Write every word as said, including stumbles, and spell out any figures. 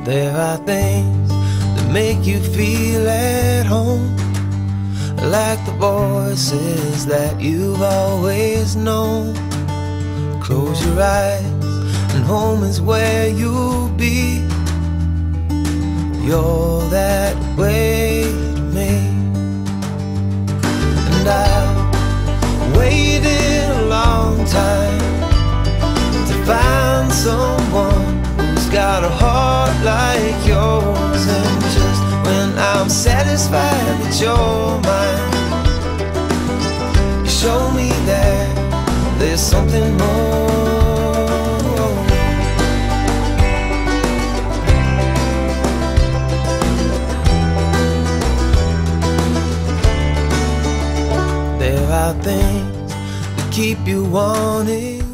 There are things that make you feel at home, like the voices that you've always known. Close your eyes and home is where you'll be. You're that way to me. And I've waited a long time to find someone who's got a heart like yours. And just when I'm satisfied that you're mine, you show me that there's something more. There are things that keep you wanting